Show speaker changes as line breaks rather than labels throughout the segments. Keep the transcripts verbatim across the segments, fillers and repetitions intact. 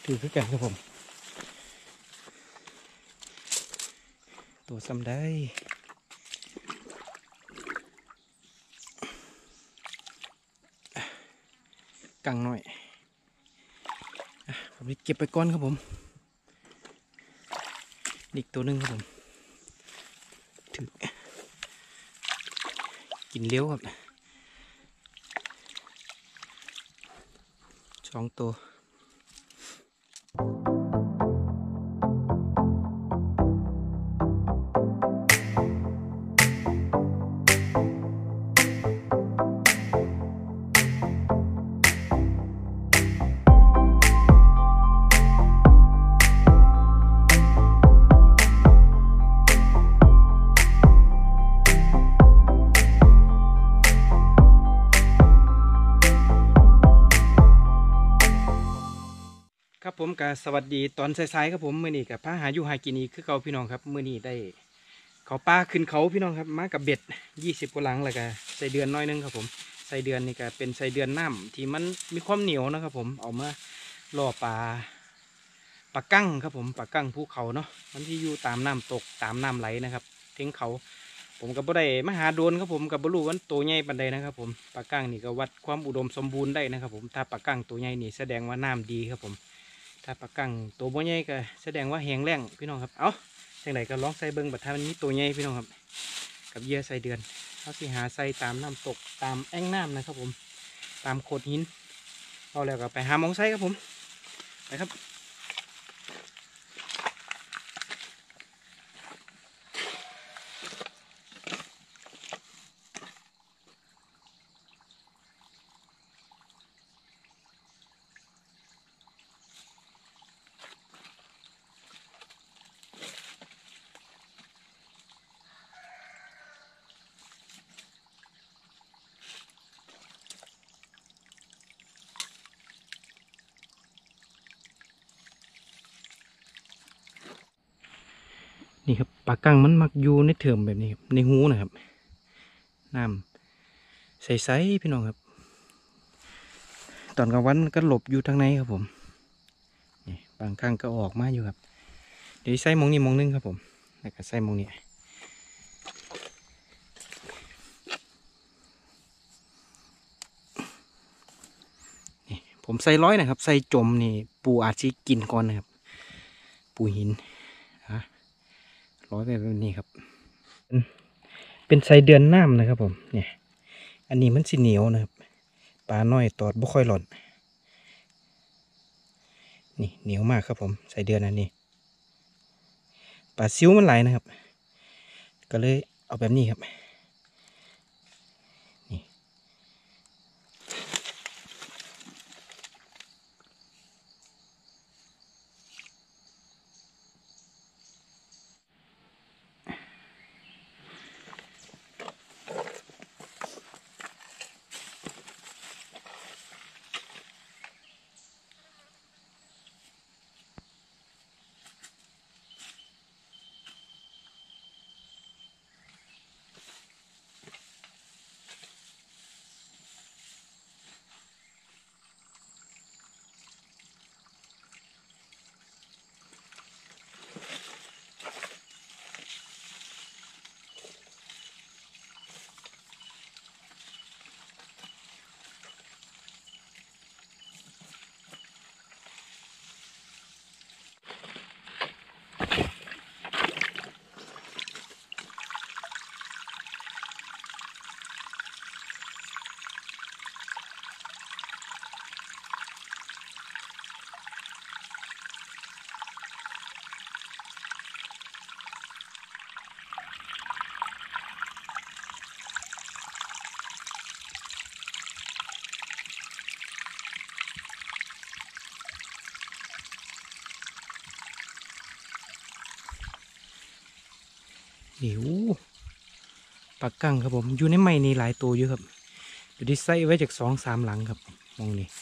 ถือคือกันครับผมตัวซ้ำได้กังหน่อยผมเก็บไปก้อนครับผมอีกตัวหนึ่งครับผมถือกินเลี้ยวครับสองตัวครับผมกับสวัสดีตอนสายๆครับผมมื่อนี้กับพระหาอยู่หากินอีกคือเขาพี่น้องครับมื่อนี้ได้เขาป้าขึ้นเขาพี่น้องครับมากับเบ็ดยี่สิบกว่าหลังแล้วก็ใส่เดือนน้อยนึงครับผมใส่เดือนนี่ก็เป็นใส่เดือนน้ำที่มันมีความเหนียวนะครับผมเอามาล่อปลาปลากั้งครับผมปลากั้งภูเขาเนาะมันที่อยู่ตามน้ำตกตามน้ำไหลนะครับทิ้งเขาผมกับบ่ได้มาหาโดนครับผมกับบรูวันตัวใหญ่ปันใดนะครับผมปลากั้งนี่ก็วัดความอุดมสมบูรณ์ได้นะครับผมถ้าปลากั้งตัวใหญ่นี่แสดงว่าน้ำดีครับผมถ้าปลากั้งตัวบ่ใหญ่ก็แสดงว่าแห้งแล้งพี่น้องครับเอาจังไหนก็ลองใส่เบิ้งบัดถ้ามันมีตัวใหญ่พี่น้องครับกับเหยื่อใส่เดือนเขาสิหาใส่ตามน้ำตกตามแอ่งน้ำนะครับผมตามโขดหินเอาแล้วก็ไปหาหมองไส่ครับผมไปครับนี่ครับปลากั้งมันมักอยู่ในเถื่อมแบบนี้ครับในหูนะครับน้ำใสๆพี่น้องครับตอนกลางวันมันก็หลบอยู่ทางในครับผมนี่บางครั้งก็ออกมาอยู่ครับเดี๋ยวใส่มองนี่มองนึงครับผมแล้วก็ใส่มองนี่นี่ผมใส่ร้อยนะครับใส่จมนี่ปูอาจจะกินก่อนนะครับปูหินฮะร้อยไปแบบนี้ครับเป็นไส้เดือนน้ำนะครับผมเนี่ยอันนี้มันสีเหนียวนะครับปลาน้อยตอดบ่ค่อยหล่นนี่เหนียวมากครับผมไส้เดือนอันนี้ปลาซิวมันไหลนะครับก็เลยเอาแบบนี้ครับนี่เดี๋ยวปลากั้งครับผมอยู่ในไม้นี่หลายตัวอยู่ครับอยู่ที่ไส้ไว้จากสองสามหลังครับมองนี่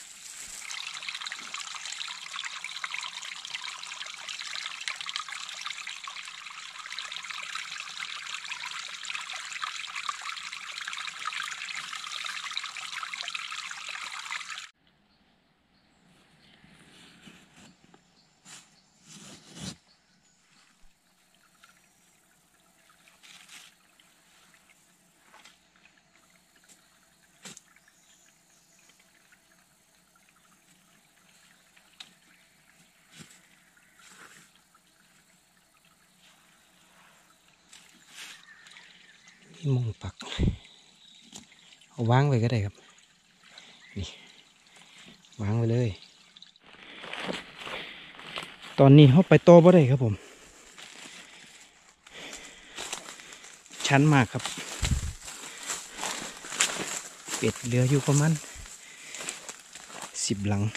นี่มองปักเอาวางไว้ก็ได้ครับนี่วางไว้เลยตอนนี้เขาไปต่อบ่ได้ครับผมชันมากครับเป็ดเหลืออยู่ประมาณสิบหลัง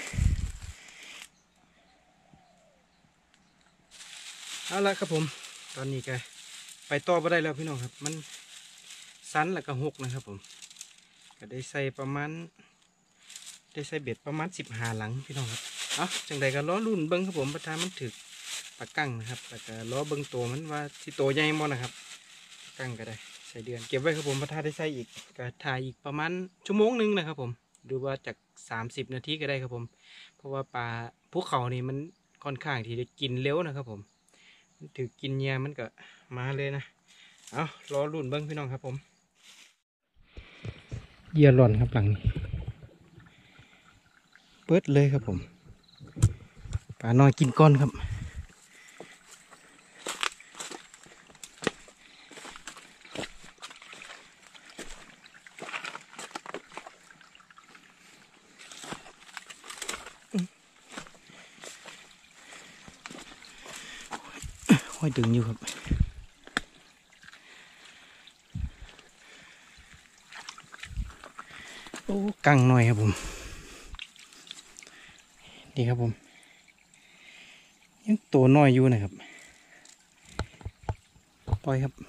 เอาละครับผมตอนนี้ก็ไปต่อบ่ได้แล้วพี่น้องครับมันสันแล้วก็หกนะครับผมก็ได้ใส่ประมาณได้ใส่เบ็ดประมาณสิบห้าหลังพี่น้องครับเอาจังใดก็ล้อรุ่นเบิ้งครับผมประธานมันถึกปากกั้งนะครับแล้วก็ล้อเบิ้งตัวมันว่าที่โตใหญ่มั้งนะครับกั้งก็ได้ใส่เดือนเก็บไว้ครับผมประธานได้ใส่อีกก็ถ่ายอีกประมาณชั่วโมงหนึ่งนะครับผมหรือว่าจากสามสิบนาทีก็ได้ครับผมเพราะว่าปลาภูเขานี่มันค่อนข้างที่จะกินเร็วนะครับผมมันถือกินเนียมันก็มาเลยนะเอาล้อรุ่นเบิ้งพี่น้องครับผมเหยื่อหล่อนครับหลังนี้เปิดเลยครับผมปลาน้อยกินก้อนครับห้อยดึงอยู่ครับโอ้กังหน่อยครับผมนี่ครับผมยังตัวน้อยอยู่นะครับปล่อยครับ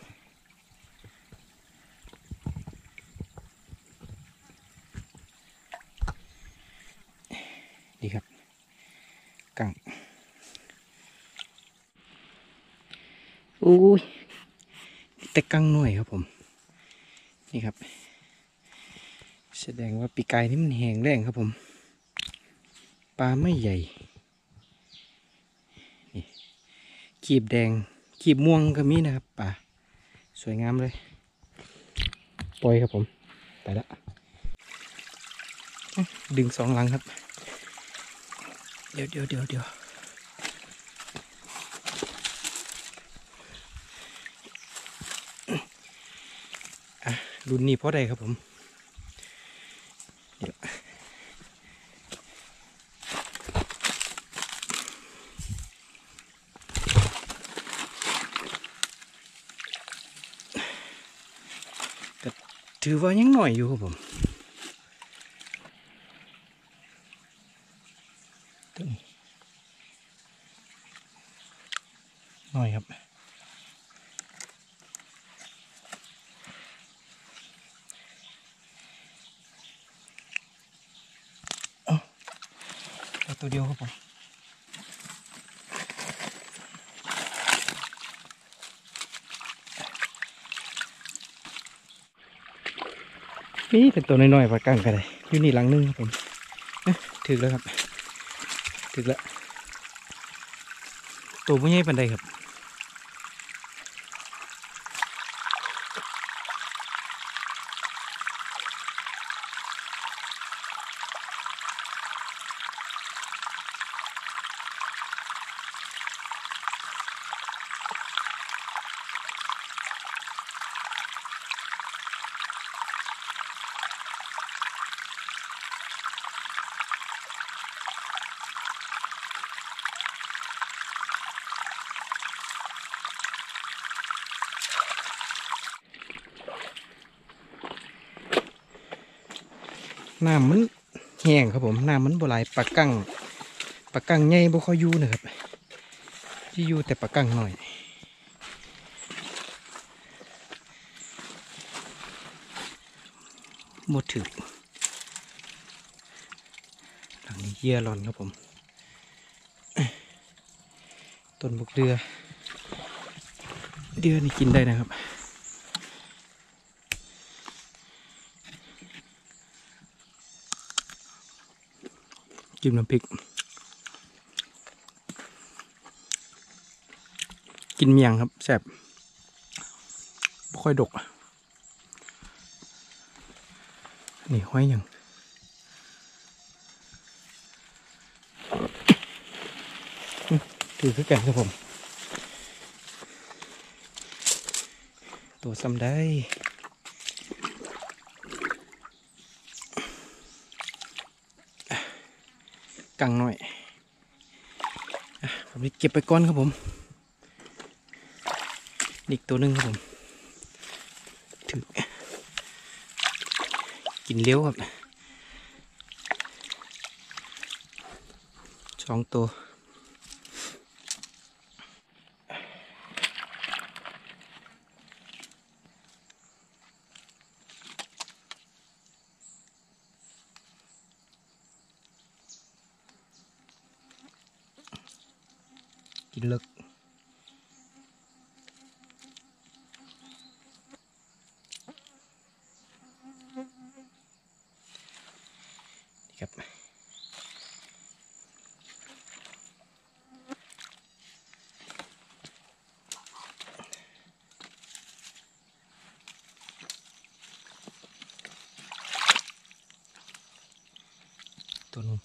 นี่ครับกังอู้ยแต่กังน้อยครับผมนี่ครับแสดงว่าปีกายนี่มันแห้งแรงครับผมปลาไม่ใหญ่นี่ขีบแดงขีบม่วงก็มีนะครับปลาสวยงามเลยปล่อยครับผมไปละดึงสองหลังครับเดี๋ยวเดี๋ยวเดี๋ยวเดี๋ยวอ่ะรุ่นนี้พอได้ครับผมถือว่ายังหน่อยอยู่ครับผมหน่อยครับเอาตัวเดียวครับผมนี่เป็นตัวน้อยๆปลากั้งก็ได้อยู่นี่หลังนึงครับผมถึกแล้วครับถึกแล้วตัวไม่ใหญ่ปานใดครับน้ำมันแห้งครับผมน้ำมันบ่ไหลปลากั้งปลากั้งใหญ่บ่ค่อยอยู่นะครับที่อยู่แต่ปลากั้งหน่อยหมดถึกหลังนี้เยี่ยร้อนครับผมต้นบุกเดือเดือนี่กินได้นะครับจิ้มน้ำพริกกินเมียงครับแซ่บไม่ค่อยดกนี่ห้อยยังถือคือกันครับผมตัวซ้ำได้กังหน่อยผมเก็บไปก้อนครับผมอีกตัวหนึ่งครับผมถือกินเลี้ยวครับสองตัวกินเลิกนี่ครับตัวนึง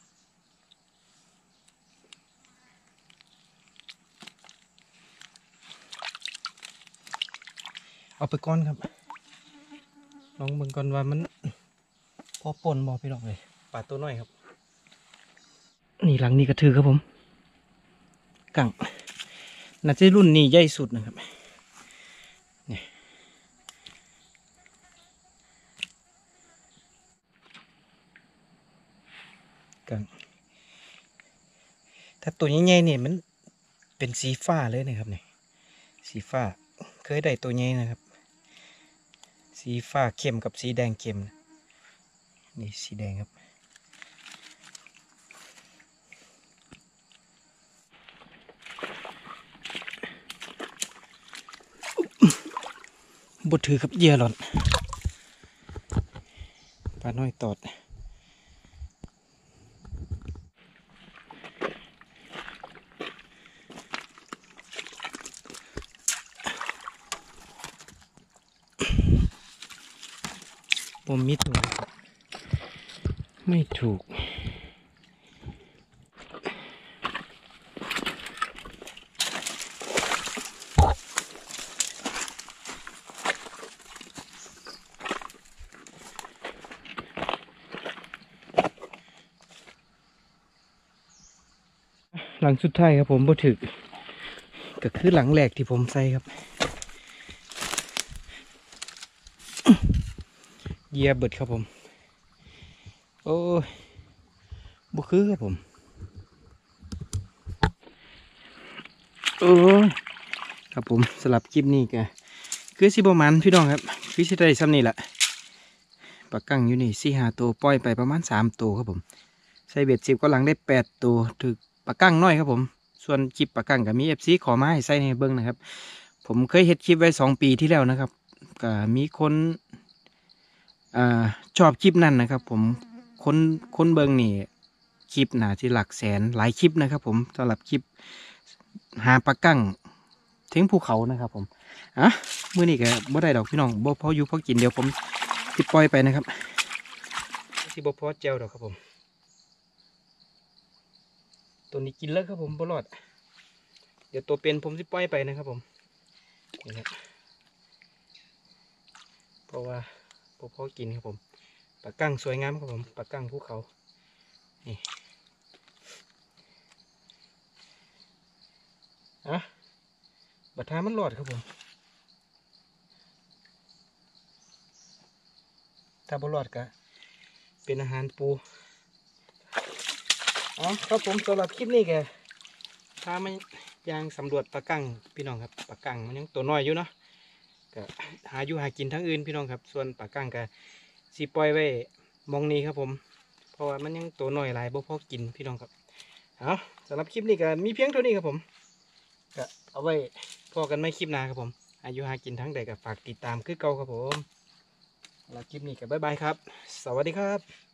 เอาไปก้อนครับลองเบิ่งก่อนว่ามันพอปนบอพี่น้องเลยปลาตัวน้อยครับนี่หลังนี้กระถือครับผมกังน่าจะรุ่นนี้ใหญ่สุดนะครับนี่กังถ้าตัวใหญ่ๆเนี่ยมันเป็นสีฟ้าเลยนะครับนี่สีฟ้าเคยได้ตัวใหญ่นะครับสีฟ้าเข้มกับสีแดงเข้มนี่สีแดงครับบดถือครับเหยื่อหล่นปลาน้อยตอดผมมิดถูกไม่ถูกหลังสุดท้ายครับผมบ่ถึกก็คือหลังแรกที่ผมใส่ครับเหยียบเบิดครับผมโอ้ยบ่คือครับผมโอ้ยครับผมสลับคลิปนี้ก็คือสิบประมาณพี่น้องครับคือสิได้ซ้ำนี่แหละปลากั้งอยู่นี่สี่ห้าตัวปล่อยไปประมาณสามตัวครับผมใส่เบ็ดสิบก็หลังได้แปดตัวถึกปลากั้งน้อยครับผมส่วนคลิปปลากั้งกับมีเอฟซีขอมาให้ใส่ในเบิ้งนะครับผมเคยเฮ็ดคลิปไว้สองปีที่แล้วนะครับก็มีคนอ่าชอบคลิปนั่นนะครับผมคนคนเบิ้งนี่คลิปหนาที่หลักแสนหลายคลิปนะครับผมสำหรับคลิปหาปลากั้งทิ้งภูเขานะครับผมอ่ะมื้อนี้ก็บ่ได้ดอกพี่น้องบ่พออยู่พอกินเดี๋ยวผมสิปล่อยไปนะครับสิบ่พอเจลดอกครับผมตัวนี้กินแล้วครับผมบ่รอดเดี๋ยวตัวเป็นผมสิปล่อยไปนะครับผมนี่ครับเพราะว่าบ่พอกินครับผมปลากั้งสวยงามครับผมปลากั้งภูเขานี่อ่ะบัดท้ามันรอดครับผมถ้าบ่รอดก็เป็นอาหารปูอ๋อครับผมสำหรับคลิปนี้แกถ้ามันยังสำรวจปลากั้งพี่น้องครับปลากั้งมันยังตัวน้อยอยู่เนาะก็หาอยู่หากินทั้งอื่นพี่น้องครับส่วนปลากั้งก็สีปล่อยไว้มองนี้ครับผมเพราะว่ามันยังตัวน้อยหลายบ่พอกินพี่น้องครับเอาสำหรับคลิปนี้ก็มีเพียงเท่านี้ครับผมก็เอาไว้พอกันไม่คลิปหน้าครับผมอายุหากินทั้งใดก็ฝากติดตามคือเก่าครับผมสำหรับคลิปนี้ก็บ๊ายบายครับสวัสดีครับ